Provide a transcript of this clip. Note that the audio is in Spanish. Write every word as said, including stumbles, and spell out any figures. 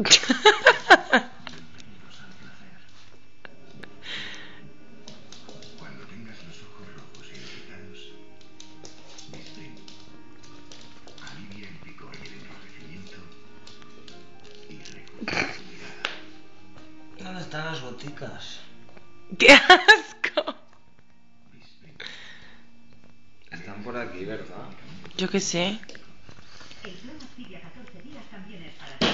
Cuando tengas los ojos rojos y irritados, Bisprin alivia el picor y el enrojecimiento y recupera tu mirada. ¿Dónde están las goticas? ¡Qué asco! Están por aquí, ¿verdad? Yo qué sé. El plan Activia catorce días también es para ti.